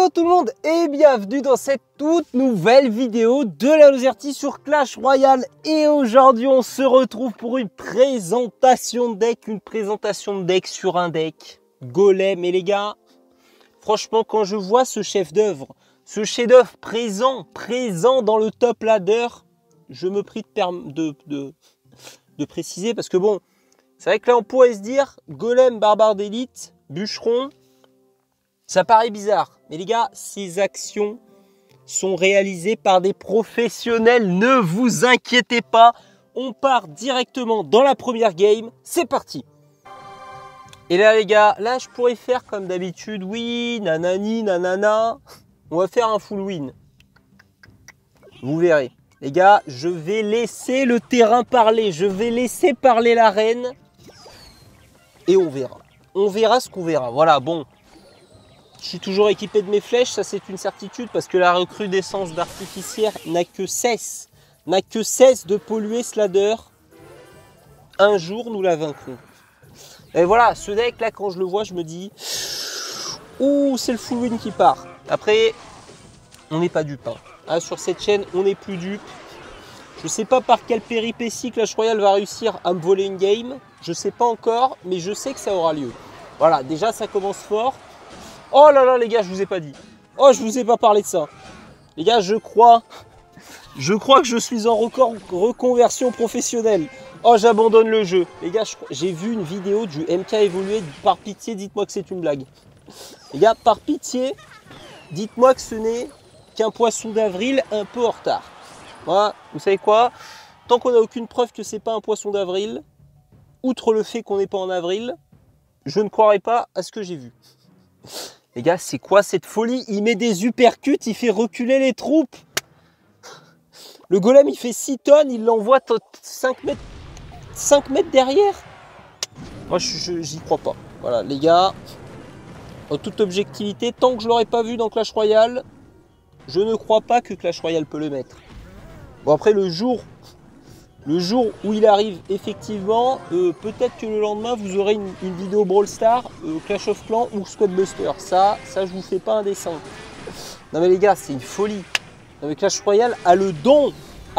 Hello tout le monde et bienvenue dans cette toute nouvelle vidéo de la Lozerty sur Clash Royale. Et aujourd'hui on se retrouve pour une présentation de deck, sur un deck Golem. Et les gars, franchement quand je vois ce chef-d'œuvre, présent dans le top ladder, je me prie de préciser parce que bon, c'est vrai que là on pourrait se dire Golem, Barbare d'élite, Bûcheron. Ça paraît bizarre, mais les gars, ces actions sont réalisées par des professionnels. Ne vous inquiétez pas, on part directement dans la première game. C'est parti. Et là, les gars, là, je pourrais faire comme d'habitude. Oui, nanani, nanana. On va faire un full win. Vous verrez. Les gars, je vais laisser le terrain parler. Je vais laisser parler la reine. Et on verra. On verra ce qu'on verra. Voilà, bon. Je suis toujours équipé de mes flèches, ça c'est une certitude, parce que la recrudescence d'artificière n'a que cesse de polluer ce ladder. Un jour, nous la vaincrons. Et voilà, ce deck là, quand je le vois, je me dis, ouh, c'est le full win qui part. Après, on n'est pas dupe. Ah, sur cette chaîne, on n'est plus dupe. Je ne sais pas par quelle péripétie Clash Royale va réussir à me voler une game. Je ne sais pas encore, mais je sais que ça aura lieu. Voilà, déjà ça commence fort. Oh là là les gars, je vous ai pas dit. Oh, je vous ai pas parlé de ça. Les gars, je crois que je suis en reconversion professionnelle. Oh, j'abandonne le jeu. Les gars, j'ai vu une vidéo du MK évoluer. Par pitié, dites-moi que c'est une blague. Les gars, par pitié, dites-moi que ce n'est qu'un poisson d'avril un peu en retard. Voilà, vous savez quoi? Tant qu'on n'a aucune preuve que c'est pas un poisson d'avril, outre le fait qu'on n'est pas en avril, je ne croirai pas à ce que j'ai vu. Les gars, c'est quoi cette folie? Il met des uppercuts, il fait reculer les troupes. Le golem, il fait 6 tonnes, il l'envoie 5 mètres derrière. Moi, j'y crois pas. Voilà, les gars, en toute objectivité, tant que je ne l'aurais pas vu dans Clash Royale, je ne crois pas que Clash Royale peut le mettre. Bon, après, le jour où il arrive effectivement, peut-être que le lendemain vous aurez une vidéo Brawl Stars, Clash of Clans ou Squad Buster. Ça je vous fais pas un dessin. Non mais les gars, c'est une folie. Non, mais Clash Royale a le don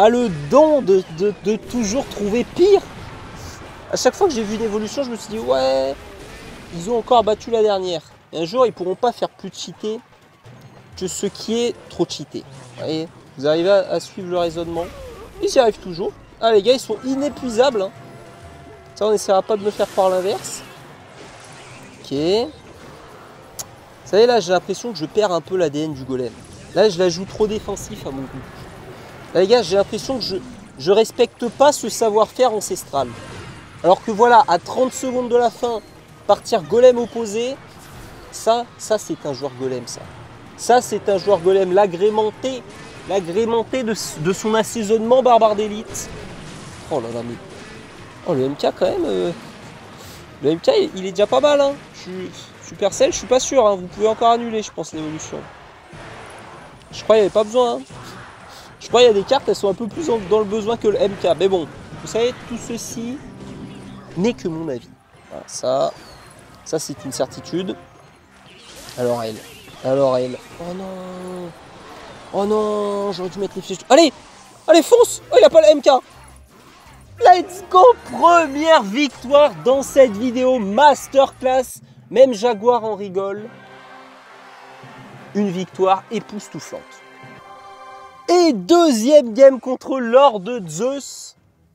de toujours trouver pire. À chaque fois que j'ai vu une évolution, je me suis dit ouais, ils ont encore battu la dernière. Et un jour ils pourront pas faire plus cheaté que ce qui est trop cheaté. Vous voyez, vous arrivez à suivre le raisonnement. Ils y arrivent toujours. Ah les gars, ils sont inépuisables. Hein. Ça, on n'essaiera pas de me faire croire l'inverse. Ok. Vous savez, là, j'ai l'impression que je perds un peu l'ADN du golem. Là, je la joue trop défensif à mon goût. Là, les gars, j'ai l'impression que je respecte pas ce savoir-faire ancestral. Alors que voilà, à 30 secondes de la fin, partir golem opposé, ça c'est un joueur golem, ça. Ça, c'est un joueur golem, l'agrémenté de son assaisonnement barbare d'élite. Oh là là, mais... Oh, le MK quand même... Le MK, il est déjà pas mal, hein. Supercell, je suis pas sûr, hein. Vous pouvez encore annuler, je pense, l'évolution. Je crois qu'il n'y avait pas besoin, hein. Je crois qu'il y a des cartes, elles sont un peu plus dans le besoin que le MK. Mais bon, vous savez, tout ceci n'est que mon avis. Voilà, ça c'est une certitude. Alors elle. Oh non. Oh non, j'aurais dû mettre les flèches. Allez, fonce. Oh, il a pas le MK. Let's go, première victoire dans cette vidéo masterclass. Même Jaguar en rigole. Une victoire époustouflante. Et deuxième game contre Lord de Zeus.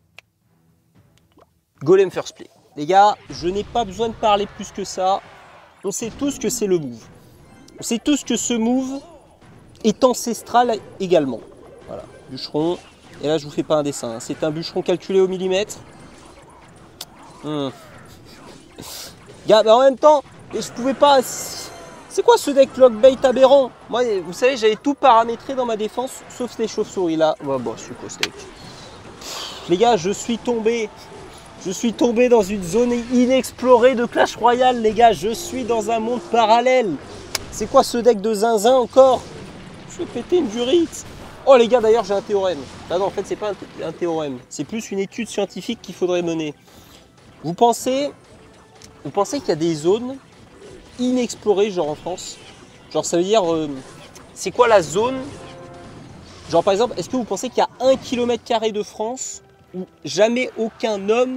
Golem first play. Les gars, je n'ai pas besoin de parler plus que ça. On sait tous que c'est le move. On sait tous que ce move est ancestral également. Voilà, bûcheron. Et là, je vous fais pas un dessin. C'est un bûcheron calculé au millimètre. Gars, bah en même temps, je pouvais pas... C'est quoi ce deck lockbait aberrant? Moi, vous savez, j'avais tout paramétré dans ma défense, sauf les chauves-souris là. Ouais, bon, c'est quoi ce deck? Les gars, je suis tombé dans une zone inexplorée de Clash Royale, les gars. Je suis dans un monde parallèle. C'est quoi ce deck de zinzin encore? Je vais péter une durite. Oh les gars, d'ailleurs j'ai un théorème. Ah non, en fait c'est pas un théorème, c'est plus une étude scientifique qu'il faudrait mener. Vous pensez qu'il y a des zones inexplorées, genre en France? Genre ça veut dire, c'est quoi la zone? Genre par exemple, est-ce que vous pensez qu'il y a 1 km² de France où jamais aucun homme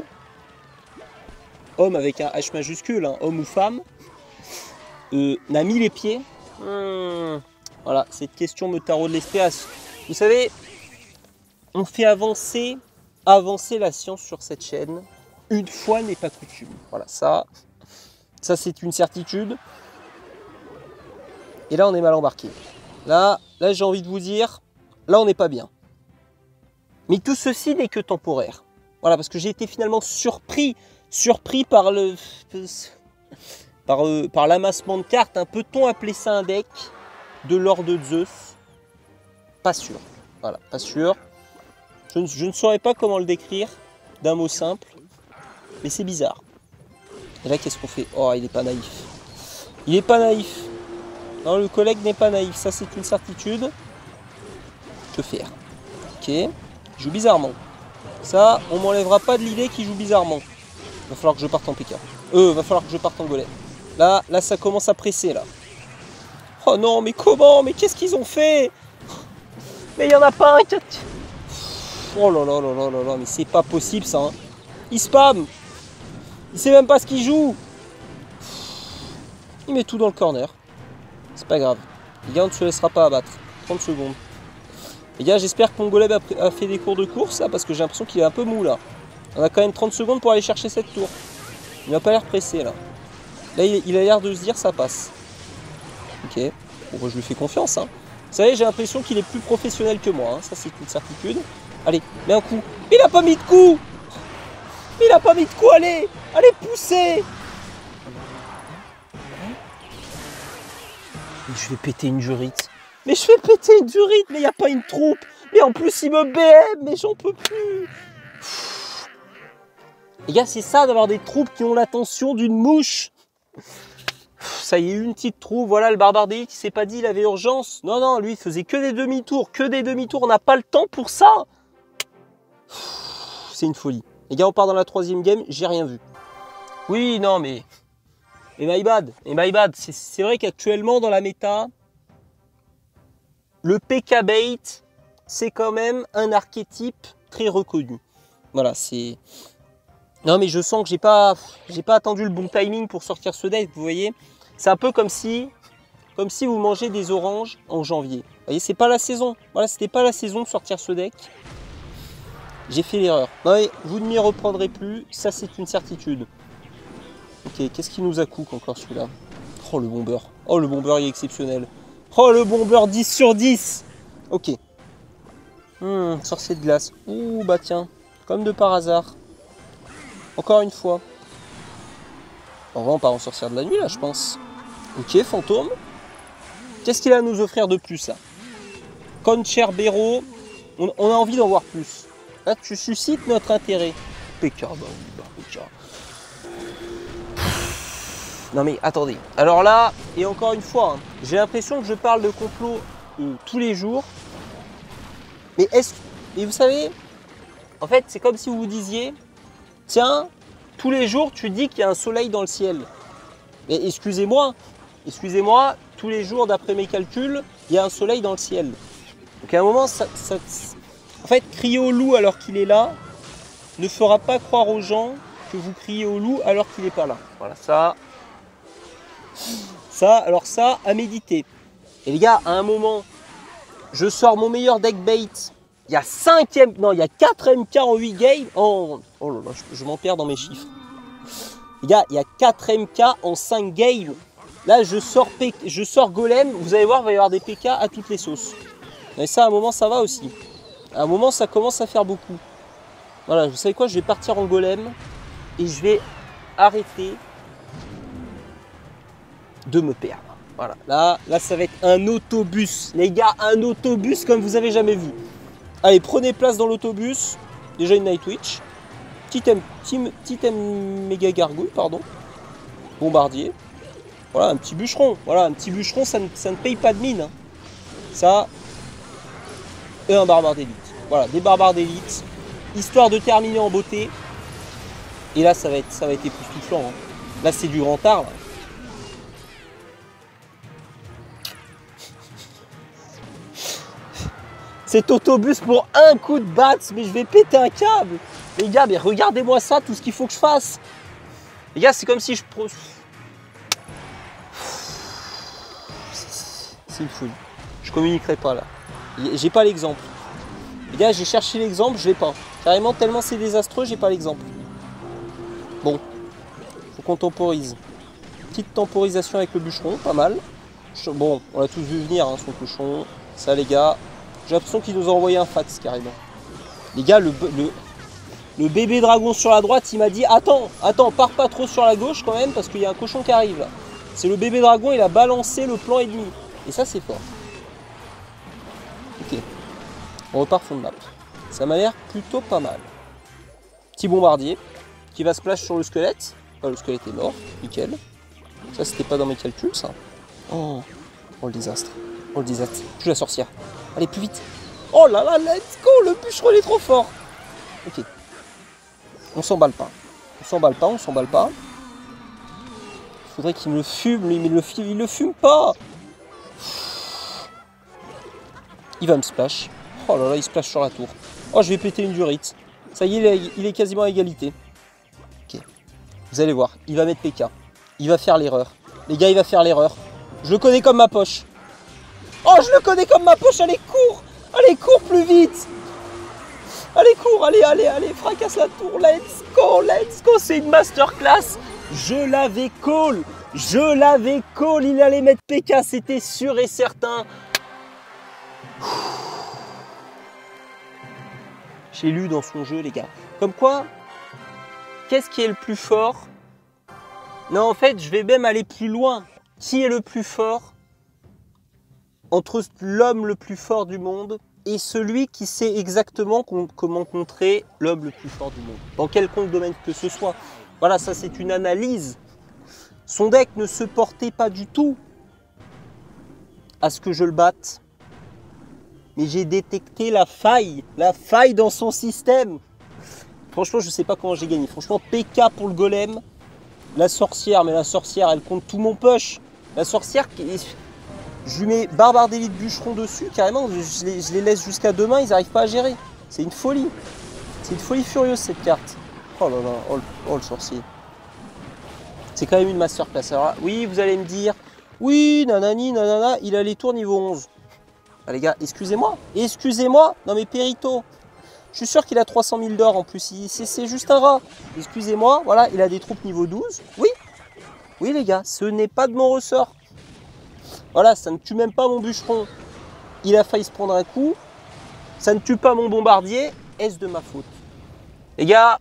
avec un H majuscule, hein, homme ou femme, n'a mis les pieds? Voilà, cette question me taraude l'esprit. Vous savez, on fait avancer la science sur cette chaîne. Une fois n'est pas coutume. Voilà, ça c'est une certitude. Et là, on est mal embarqué. Là j'ai envie de vous dire, là, on n'est pas bien. Mais tout ceci n'est que temporaire. Voilà, parce que j'ai été finalement surpris par par l'amassement de cartes. Hein. Peut-on appeler ça un deck de l'ordre de Zeus? Pas sûr. Voilà, pas sûr. Je ne saurais pas comment le décrire d'un mot simple. Mais c'est bizarre. Et là, qu'est-ce qu'on fait? Oh, il n'est pas naïf. Il n'est pas naïf. Non, le collègue n'est pas naïf. Ça, c'est une certitude. Que faire? Ok. Il joue bizarrement. Ça, on m'enlèvera pas de l'idée qu'il joue bizarrement. Va falloir que je parte en PK. Va falloir que je parte en golem. Là, ça commence à presser, là. Oh non, mais comment? Mais qu'est-ce qu'ils ont fait? Mais il n'y en a pas un qui a... Oh là là là là là là, mais c'est pas possible, ça. Hein. Il spam. Il sait même pas ce qu'il joue. Il met tout dans le corner. C'est pas grave. Les gars, on ne se laissera pas abattre. 30 secondes. Les gars, j'espère que mon golem a fait des cours de course, là, parce que j'ai l'impression qu'il est un peu mou, là. On a quand même 30 secondes pour aller chercher cette tour. Il n'a pas l'air pressé, là. Là, il a l'air de se dire, ça passe. Ok. Bon, bah, je lui fais confiance, hein. Vous savez, j'ai l'impression qu'il est plus professionnel que moi, hein. Ça, c'est une certitude. Allez, mets un coup. Il n'a pas mis de coup. Il n'a pas mis de coup, allez. Allez, poussez. Mais je vais péter une jurite. Mais il n'y a pas une troupe. Mais en plus, il me BM, mais j'en peux plus. Les gars, c'est ça d'avoir des troupes qui ont l'attention d'une mouche. Ça y est, une petite troupe. Voilà, le barbare d'élite, il s'est pas dit, il avait urgence. Non, non, lui, il faisait que des demi-tours. On n'a pas le temps pour ça. C'est une folie. Les gars, on part dans la 3e game, j'ai rien vu. Oui, non, mais my bad. C'est vrai qu'actuellement, dans la méta, le PK bait, c'est quand même un archétype très reconnu. Voilà, c'est... Non, mais je sens que j'ai pas attendu le bon timing pour sortir ce deck, vous voyez. C'est un peu comme si vous mangez des oranges en janvier. Vous voyez, c'est pas la saison. Voilà, c'était pas la saison de sortir ce deck. J'ai fait l'erreur. Non, mais vous ne m'y reprendrez plus, ça c'est une certitude. Ok, qu'est-ce qui nous a cook encore celui-là? Oh, le bomber. Oh, le bomber, il est exceptionnel. Oh, le bomber 10 sur 10. Ok. Sorcier de glace. Ouh, bah tiens, comme de par hasard. Encore une fois. On va pas en sortir de la nuit, là, je pense. Ok, fantôme. Qu'est-ce qu'il a à nous offrir de plus, là? Concherbero. On a envie d'en voir plus. Là, tu suscites notre intérêt. PK, bah oui, bah PK. Non mais attendez. Alors là, et encore une fois, hein, j'ai l'impression que je parle de complot tous les jours. Mais vous savez, en fait, c'est comme si vous vous disiez, tiens, tous les jours, tu dis qu'il y a un soleil dans le ciel. Mais excusez-moi, tous les jours, d'après mes calculs, il y a un soleil dans le ciel. Donc à un moment, en fait, crier au loup alors qu'il est là ne fera pas croire aux gens que vous criez au loup alors qu'il n'est pas là. Voilà, alors ça, à méditer. Et les gars, à un moment, je sors mon meilleur deck bait. Il y a 4 MK en 8 games. Oh là là, je m'en perds dans mes chiffres. Les gars, il y a 4 MK en 5 games. Là, je sors golem. Vous allez voir, il va y avoir des PK à toutes les sauces. Mais ça, à un moment, ça va aussi. À un moment, ça commence à faire beaucoup. Voilà, vous savez quoi? Je vais partir en golem. Et je vais arrêter de me perdre. Voilà, là, ça va être un autobus. Les gars, un autobus comme vous avez jamais vu. Allez, prenez place dans l'autobus. Déjà une Nightwitch. Petit méga gargouille, pardon. Bombardier. Voilà, un petit bûcheron. Voilà, un petit bûcheron, ça ne paye pas de mine. Hein. Ça. Et un barbare d'élite. Voilà, des barbares d'élite. Histoire de terminer en beauté. Et là, ça va être époustouflant. Hein. Là, c'est du grand art. Là. Cet autobus pour un coup de batte, mais je vais péter un câble. Les gars, mais regardez-moi ça, tout ce qu'il faut que je fasse. Les gars, c'est comme si je... C'est une folie. Je communiquerai pas là. J'ai pas l'exemple. Les gars, j'ai cherché l'exemple, je l'ai pas. Carrément, tellement c'est désastreux, j'ai pas l'exemple. Bon, faut qu'on temporise. Petite temporisation avec le bûcheron, pas mal. Bon, on l'a tous vu venir, hein, son cochon. Ça, les gars, j'ai l'impression qu'il nous a envoyé un fax carrément. Les gars, le bébé dragon sur la droite, il m'a dit attends, pars pas trop sur la gauche quand même parce qu'il y a un cochon qui arrive là. C'est le bébé dragon, il a balancé le plan ennemi. Et ça, c'est fort. Ok, on repart fond de map. Ça m'a l'air plutôt pas mal. Petit bombardier qui va splash sur le squelette. Oh, le squelette est mort, nickel. Ça, c'était pas dans mes calculs, ça. Oh, le désastre. Oh, le désastre. Tue la sorcière. Allez, plus vite. Oh là là, let's go. Le bûcheron il est trop fort. Ok. On s'emballe pas. On s'emballe pas, on s'emballe pas. Il faudrait qu'il me le fume, lui, mais il le fume pas. Il va me splash. Oh là là, il splash sur la tour. Oh, je vais péter une durite. Ça y est, il est quasiment à égalité. Ok. Vous allez voir, il va mettre PK. Il va faire l'erreur. Les gars, il va faire l'erreur. Je le connais comme ma poche. Oh, je le connais comme ma poche. Allez, cours. Allez, cours plus vite. Allez, cours. Allez, fracasse la tour. Let's go, let's go. C'est une masterclass. Je l'avais call. Il allait mettre PK. C'était sûr et certain. J'ai lu dans son jeu, les gars. Comme quoi, qu'est-ce qui est le plus fort? Non, en fait, je vais même aller plus loin. Qui est le plus fort entre l'homme le plus fort du monde et celui qui sait exactement comment contrer l'homme le plus fort du monde? Dans quelconque domaine que ce soit. Voilà, ça c'est une analyse. Son deck ne se portait pas du tout à ce que je le batte. Mais j'ai détecté la faille dans son système. Franchement, je ne sais pas comment j'ai gagné. Franchement, PK pour le golem. La sorcière, mais la sorcière, elle compte tout mon push. La sorcière, je lui mets barbare d'élite bûcheron dessus, carrément. Je les laisse jusqu'à demain, ils n'arrivent pas à gérer. C'est une folie. C'est une folie furieuse, cette carte. Oh là là, oh le sorcier. C'est quand même une masterclass. Alors là, oui, vous allez me dire, oui, nanani, nanana, il a les tours niveau 11. Ah, les gars, excusez-moi. Non mais Périto, je suis sûr qu'il a 300 000 d'or en plus. C'est juste un rat. Excusez-moi, voilà, il a des troupes niveau 12. Oui les gars, ce n'est pas de mon ressort. Voilà, ça ne tue même pas mon bûcheron. Il a failli se prendre un coup. Ça ne tue pas mon bombardier. Est-ce de ma faute? Les gars,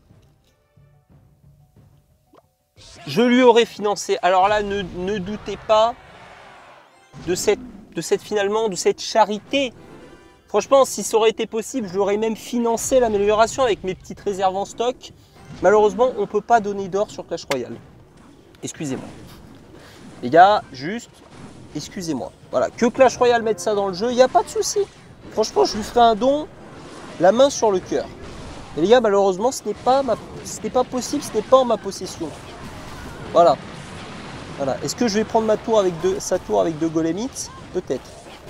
je lui aurais financé. Alors là, ne doutez pas de cette charité. Franchement, si ça aurait été possible, je l'aurais même financé l'amélioration avec mes petites réserves en stock. Malheureusement, on ne peut pas donner d'or sur Clash Royale. Excusez-moi. Les gars, juste, excusez-moi. Voilà, que Clash Royale mette ça dans le jeu, il n'y a pas de souci. Franchement, je lui ferai un don, la main sur le cœur. Et les gars, malheureusement, ce n'est pas possible, ce n'est pas en ma possession. Voilà. Voilà. Est-ce que je vais prendre sa tour avec deux golemites? Peut-être.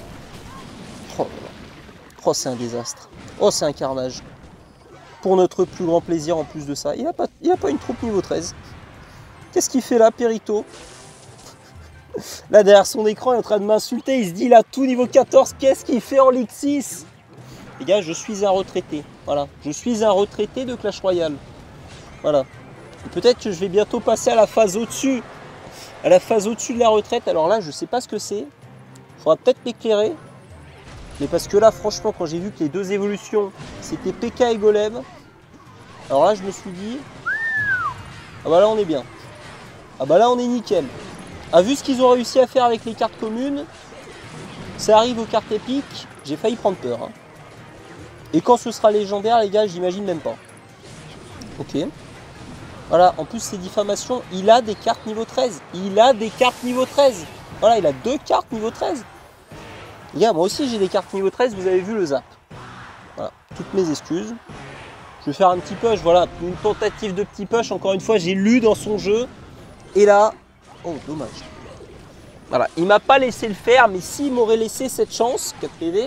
Oh, c'est un désastre. Oh, c'est un carnage. Pour notre plus grand plaisir en plus de ça. Il n'a pas une troupe niveau 13. Qu'est-ce qu'il fait là, Périto? Là, derrière son écran, il est en train de m'insulter. Il se dit, il a tout niveau 14. Qu'est-ce qu'il fait en Ligue 6? Les gars, je suis un retraité. Voilà. Je suis un retraité de Clash Royale. Voilà. Peut-être que je vais bientôt passer à la phase au-dessus. À la phase au-dessus de la retraite. Alors là, je ne sais pas ce que c'est. Il faudra peut-être m'éclairer. Mais parce que là, franchement, quand j'ai vu que les deux évolutions, c'était PK et Golem, alors là, je me suis dit, ah bah là, on est bien. Ah bah là, on est nickel. Ah, vu ce qu'ils ont réussi à faire avec les cartes communes, ça arrive aux cartes épiques, j'ai failli prendre peur. Hein. Et quand ce sera légendaire, les gars, j'imagine même pas. Ok. Voilà, en plus, c'est diffamation, il a des cartes niveau 13. Voilà, il a 2 cartes niveau 13. Les gars, moi aussi j'ai des cartes niveau 13, vous avez vu le zap. Voilà, toutes mes excuses. Je vais faire un petit push, voilà, une tentative de petit push. Encore une fois, j'ai lu dans son jeu. Et là, oh, dommage. Voilà, il m'a pas laissé le faire, mais s'il m'aurait laissé cette chance, 4 PV,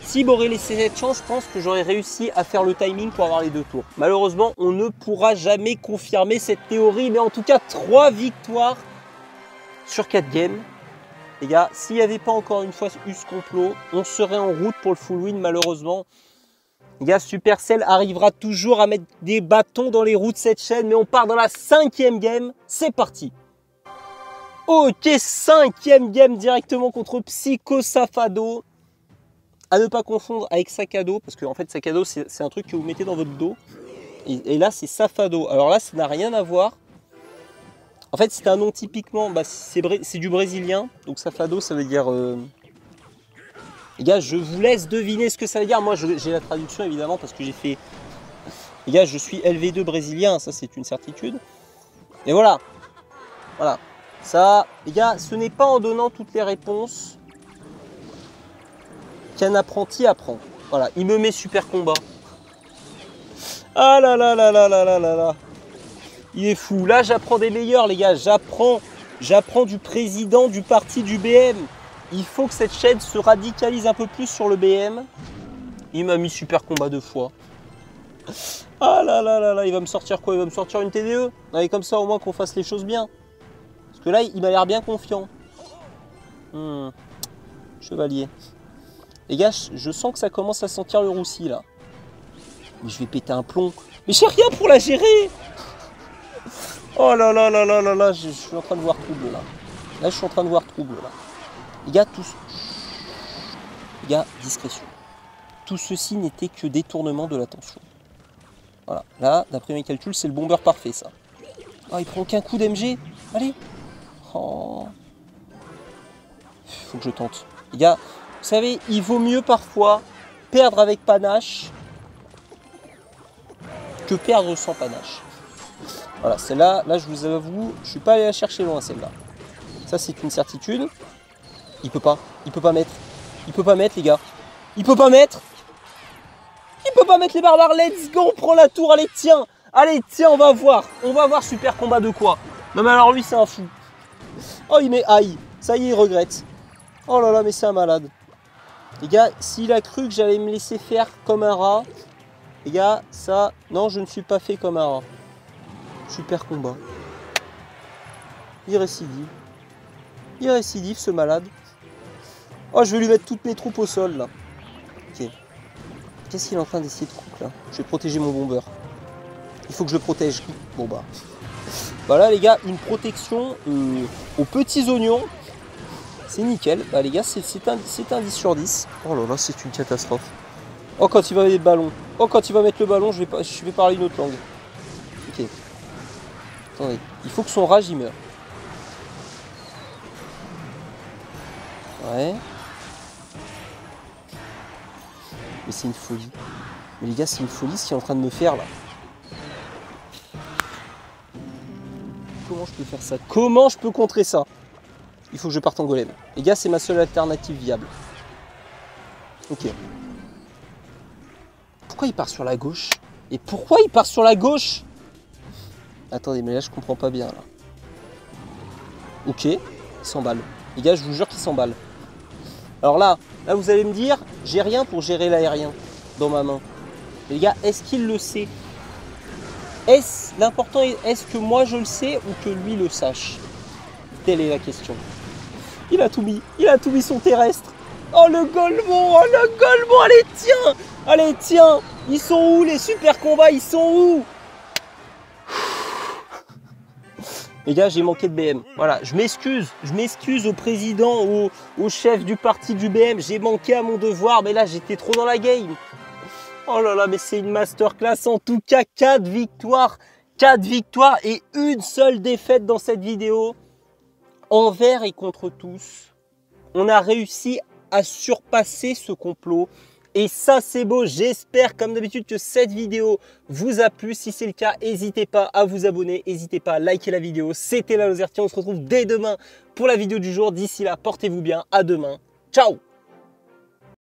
s'il m'aurait laissé cette chance, je pense que j'aurais réussi à faire le timing pour avoir les 2 tours. Malheureusement, on ne pourra jamais confirmer cette théorie, mais en tout cas, 3 victoires sur 4 games. Les gars, s'il n'y avait pas encore une fois eu ce complot, on serait en route pour le full win, malheureusement. Les gars, Supercell arrivera toujours à mettre des bâtons dans les roues de cette chaîne, mais on part dans la 5e game. C'est parti. Ok, 5e game directement contre Psycho Safado. À ne pas confondre avec Sakado, parce qu'en fait, Sakado, c'est un truc que vous mettez dans votre dos. Et là, c'est Safado. Alors là, ça n'a rien à voir. En fait, c'est un nom typiquement, bah, c'est du brésilien. Donc Safado, ça veut dire... Les gars, je vous laisse deviner ce que ça veut dire. Moi, j'ai la traduction, évidemment, parce que j'ai fait... Les gars, je suis LV2 brésilien, ça, c'est une certitude. Et voilà. Voilà. Ça, les gars, ce n'est pas en donnant toutes les réponses qu'un apprenti apprend. Voilà, il me met super combat. Ah là là là là là là là là. Il est fou. Là, j'apprends des meilleurs, les gars. J'apprends du président du parti du BM. Il faut que cette chaîne se radicalise un peu plus sur le BM. Il m'a mis super combat 2 fois. Ah là là là là, il va me sortir quoi? Il va me sortir une TDE. Allez, comme ça, au moins qu'on fasse les choses bien. Parce que là, il m'a l'air bien confiant. Chevalier. Les gars, je sens que ça commence à sentir le roussi, là. Mais je vais péter un plomb. Mais j'ai rien pour la gérer. Oh là là là là là là, je suis en train de voir trouble, là. Là, je suis en train de voir trouble, là. Les gars, les gars, discrétion. Tout ceci n'était que détournement de l'attention. Voilà. Là, d'après mes calculs, c'est le bombeur parfait, ça. Oh, il prend qu'un coup d'MG. Allez. Oh. Faut que je tente. Les gars, vous savez, il vaut mieux parfois perdre avec panache que perdre sans panache. Voilà, celle-là, là, je vous avoue, je suis pas allé la chercher loin, celle-là. Ça, c'est une certitude. Il peut pas mettre. Il peut pas mettre, les gars. Il peut pas mettre. Il peut pas mettre les barbares. Let's go, on prend la tour. Allez, tiens. Allez, tiens, on va voir. On va voir super combat de quoi. Non, mais alors lui, c'est un fou. Oh, il met aïe. Ça y est, il regrette. Oh là là, mais c'est un malade. Les gars, s'il a cru que j'allais me laisser faire comme un rat, les gars, ça... Non, je ne suis pas fait comme un rat. Super combat. Il récidive. Il récidive, ce malade. Oh, je vais lui mettre toutes mes troupes au sol, là. Ok. Qu'est-ce qu'il est en train d'essayer de couper, là? Je vais protéger mon bombeur. Il faut que je le protège. Bon, bah. Voilà, les gars, une protection aux petits oignons. C'est nickel. Bah, les gars, c'est un 10 sur 10. Oh là là, c'est une catastrophe. Oh, quand il va mettre le ballon. Oh, quand il va mettre le ballon, je vais parler une autre langue. Ok. Attendez. Il faut que son rage, il meure. Ouais. Mais c'est une folie. Mais les gars, c'est une folie ce qu'il est en train de me faire là. Comment je peux faire ça? Comment je peux contrer ça? Il faut que je parte en golem. Les gars, c'est ma seule alternative viable. Ok. Pourquoi il part sur la gauche? Et pourquoi il part sur la gauche? Attendez, mais là, je comprends pas bien là. Ok, il s'emballe. Les gars, je vous jure qu'il s'emballe. Alors là, vous allez me dire, j'ai rien pour gérer l'aérien dans ma main. Mais les gars, est-ce qu'il le sait? L'important est-ce que moi je le sais ou que lui le sache? Telle est la question. Il a tout mis son terrestre. Oh le Golemon, oh le Golemon, allez tiens, ils sont où les super combats, ils sont où? Les gars, j'ai manqué de BM. Voilà, je m'excuse au président, au chef du parti du BM. J'ai manqué à mon devoir, mais là, j'étais trop dans la game. Oh là là, mais c'est une masterclass. En tout cas, 4 victoires. 4 victoires et une seule défaite dans cette vidéo. Envers et contre tous, on a réussi à surpasser ce complot. Et ça, c'est beau. J'espère, comme d'habitude, que cette vidéo vous a plu. Si c'est le cas, n'hésitez pas à vous abonner. N'hésitez pas à liker la vidéo. C'était la Lozertia. On se retrouve dès demain pour la vidéo du jour. D'ici là, portez-vous bien. À demain. Ciao!